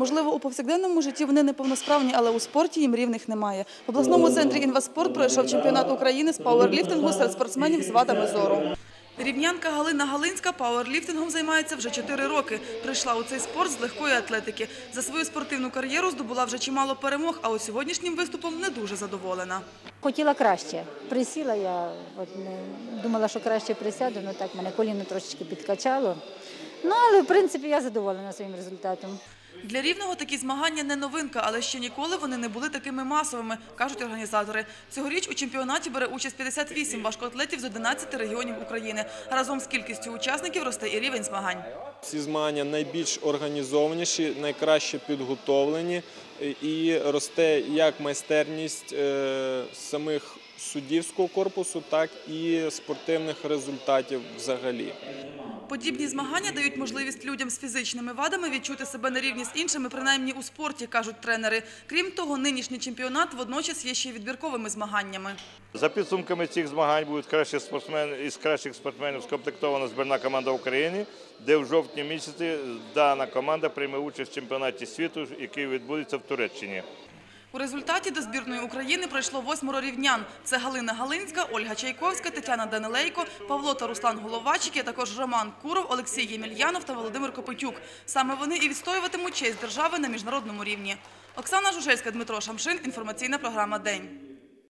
Можливо, у повсякденному житті вони неповносправні, але у спорті їм рівних немає. В обласному центрі «Інваспорт» пройшов чемпіонат України з пауерліфтингу серед спортсменів з вадами зору. Рівнянка Галина Галинська пауерліфтингом займається вже 4 роки. Прийшла у цей спорт з легкої атлетики. За свою спортивну кар'єру здобула вже чимало перемог, а от сьогоднішнім виступом не дуже задоволена. Хотіла краще. Присіла, я думала, що краще присяду, але так мене коліно трошечки підкачало. Але, в принципі, я задоволена своїм результатом. Для Рівного такі змагання не новинка, але ще ніколи вони не були такими масовими, кажуть організатори. Цьогоріч у чемпіонаті бере участь 58 важкоатлетів з 11 регіонів України. Разом з кількістю учасників росте і рівень змагань. Ці змагання найбільш організованіші, найкраще підготовлені і росте як майстерність самих суддівського корпусу, так і спортивних результатів взагалі. Подібні змагання дають можливість людям з фізичними вадами відчути себе на рівні з іншими, принаймні у спорті, кажуть тренери. Крім того, нинішній чемпіонат водночас є ще й відбірковими змаганнями. За підсумками цих змагань будуть із кращих спортсменів скомплектована збірна команда України, де в жовтні місяці дана команда прийме участь в чемпіонаті світу, який відбудеться в Туреччині. У результаті до збірної України пройшло 8 рівнян. Це Галина Галинська, Ольга Чайковська, Тетяна Данилейко, Павло та Руслан Головачики, а також Роман Куров, Олексій Ємельянов та Володимир Копитюк. Саме вони і відстоюватимуть честь держави на міжнародному рівні. Оксана Жужельська, Дмитро Шамшин. Інформаційна програма «День».